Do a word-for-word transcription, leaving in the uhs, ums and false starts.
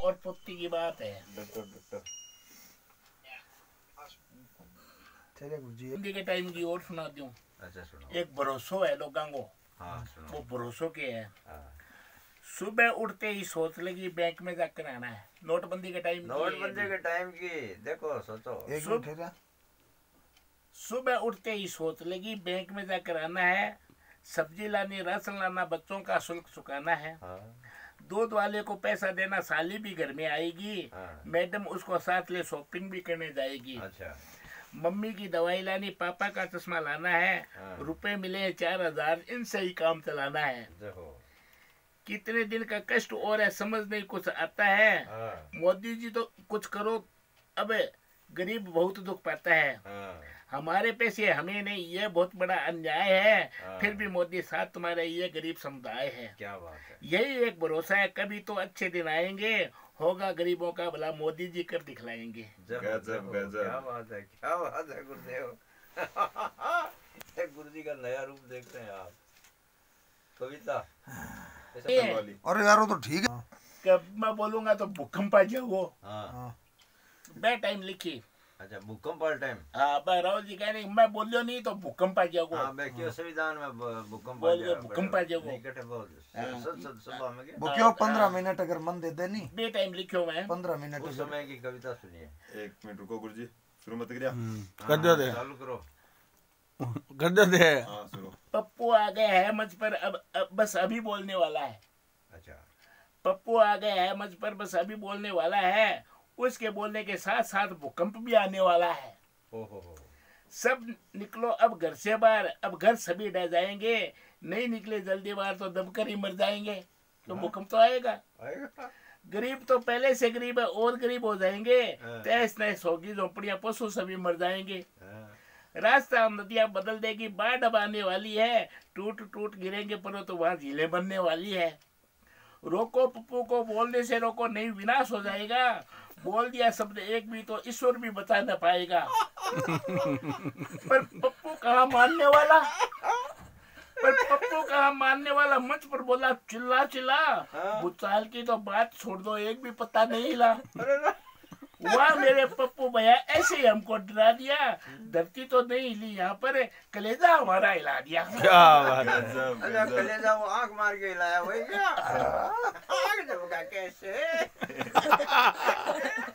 और पुत्ती की बात है। डॉक्टर डॉक्टर चलिए गुरुजी हिंदी के टाइम की और सुना दूं। अच्छा सुनो। एक भरोसो है लोगों को, हाँ सुनो। वो भरोसो के है। हाँ। सुबह उठते ही सोच लगी बैंक में जाकर आना है। नोटबंदी के टाइम नोटबंदी के टाइम की देखो सोचो। एक सुब- मिनट ठहरा। सुबह उठते ही सोच लगी बैंक में जाकर आना है, सब्जी लानी, राशन लाना, बच्चों का शुल्क चुकाना है, हाँ। दूध वाले को पैसा देना, साली भी घर में आएगी, हाँ। मैडम उसको साथ ले शॉपिंग भी करने जाएगी, अच्छा। मम्मी की दवाई लानी, पापा का चश्मा लाना है, हाँ। रुपए मिले चार हजार, इनसे ही काम चलाना है। देखो। कितने दिन का कष्ट और है समझ नहीं कुछ आता है। हाँ। मोदी जी तो कुछ करो, अब गरीब बहुत दुख पाता है। हाँ। हमारे पैसे हमें नहीं, ये बहुत बड़ा अन्याय है। हाँ। फिर भी मोदी साथ तुम्हारे, ये गरीब समुदाय है। क्या बात है। यही एक भरोसा है, कभी तो अच्छे दिन आएंगे, होगा गरीबों का भला, मोदी जी कर दिखलाएंगे। गजब गजब। क्या बात है, क्या बात है गुरुदेव। गुरु जी का नया रूप देखते हैं आप। कविता अरे यार वो तो ठीक है। कब मैं बोलूंगा तो भूकंप आ जाओ। हाँ। हाँ। बे टाइम लिखी। अच्छा भूकंप वाला टाइम। हाँ बे राहुल जी कह रहे मैं बोलियो नहीं तो भूकंप आ जाओ। हाँ मैं क्यों संविधान में भूकंप आ बोल जाए। भूकंप आ जाओ। निकट है बहुत। हाँ। सच सच सुबह में क्या। वो क्यों पंद्रह मिनट अगर मन दे दे नहीं बे टाइम लिखियो मैं। पंद्रह मिनट उस अगर- समय की कविता सुनिए। एक मिनट रुको गुरुजी, शुरू मत करिया। कर दो दे, चालू करो। कर दो दे। हाँ शुरू। पप्पू आ गया है मंच पर, अब, अब बस अभी बोलने वाला है। अच्छा। पप्पू आ गया है मंच पर, बस अभी बोलने वाला है। उसके बोलने के साथ साथ भूकंप भी आने वाला है। ओहो हो। सब निकलो अब घर से बाहर, अब घर सभी डर जाएंगे, नहीं निकले जल्दी बाहर तो दबकर ही मर जाएंगे, तो भूकंप तो आएगा। आएगा। गरीब तो पहले से गरीब है और गरीब हो जाएंगे, हाँ। तहस नहस होगी, झोपड़ियां, पशु सभी मर जाएंगे। हाँ। रास्ता नदियां बदल देगी, बाढ़ अब आने वाली है, टूट टूट गिरेंगे पर्वत तो वहां झीलें बनने वाली है। रोको पप्पू को बोलने से रोको, नहीं विनाश हो जाएगा। बोल दिया शब्द एक भी तो ईश्वर भी बचा न पाएगा। पर पप्पू कहाँ मानने वाला, पर पप्पू कहाँ मानने वाला। मंच पर बोला चिल्ला चिल्ला, हाँ। भूचाल की तो बात छोड़ दो, एक भी पता नहीं हिला। अरे ना। वाह मेरे पप्पू भैया, ऐसे ही हमको डरा दिया। धरती तो नहीं हिली यहाँ पर, कलेजा हमारा हिला दिया। क्या बात है। गजब अच्छा गजब। कलेजा वो आंख मार के हिलाया वही क्या। आंख झपका कैसे।